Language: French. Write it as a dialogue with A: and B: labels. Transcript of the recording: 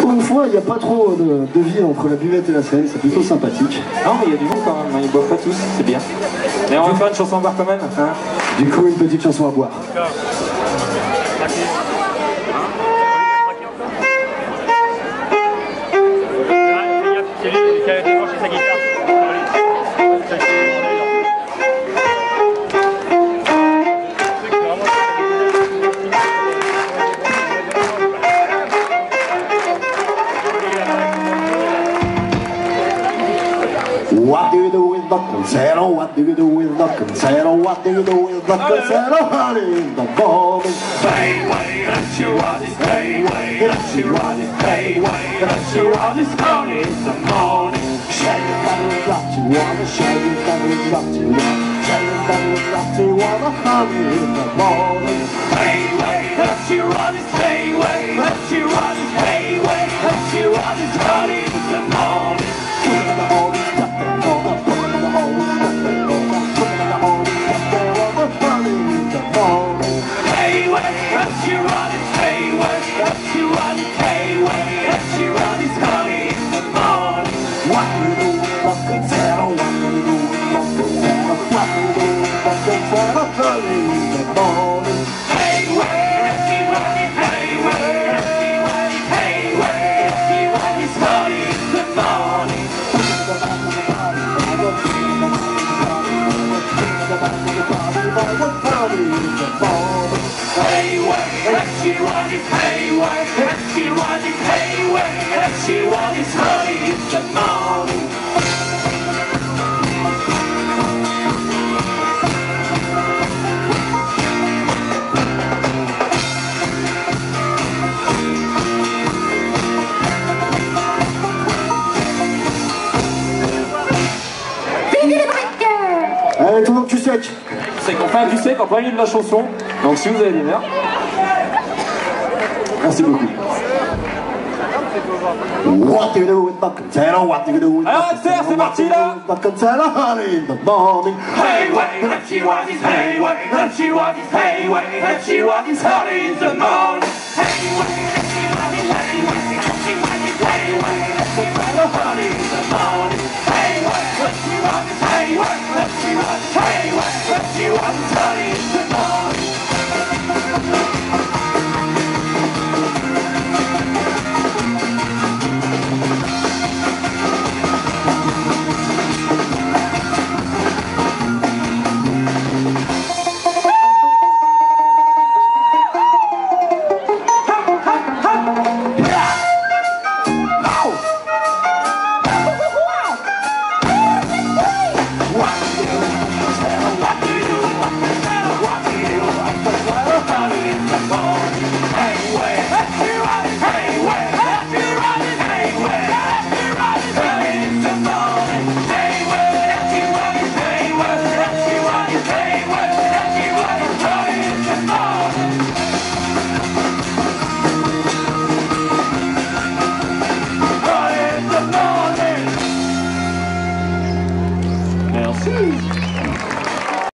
A: Pour une fois, il n'y a pas trop de vie entre la buvette et la scène, c'est plutôt sympathique.
B: Non, mais il y a du monde quand même, hein. Ils boivent pas tous, c'est bien. Mais on va faire une chanson à boire quand même. Hein.
A: Du coup, une petite chanson à boire.
C: C'est lui qui a débranché sa guitare.
A: What do you do with Drunken Sailor? What do you do with Drunken Sailor? What do you do with Drunken Sailor? Honey in the morning.
D: Hey, wait, that's your honest. Hey, wait, that's your honest. Hey, wait, that's your honest. Honey in the morning.
A: Shayin' down rock you wanna, shayin' down rock you wanna, shayin' down rock you wanna, honey in the morning.
D: Hey, wait, that's your honest. Hey, wait, that's your honest. Hey, wait, that's your honest. Honey in the morning.
A: Allez, tout le monde cul sec.
B: C'est qu'on fait un du sec en plein milieu de la chanson. Donc si vous avez des nerfs.
A: Merci beaucoup. What do you do with Drunken Sailor? What do you do with
B: Alors, Esther, c'est parti là.
A: Drunken Sailor? Honey in the morning.
D: Hey, wait, that she was his. Hey, wait, that she was his. Hey, wait, that she was his. Honey in the morning. Hey, wait.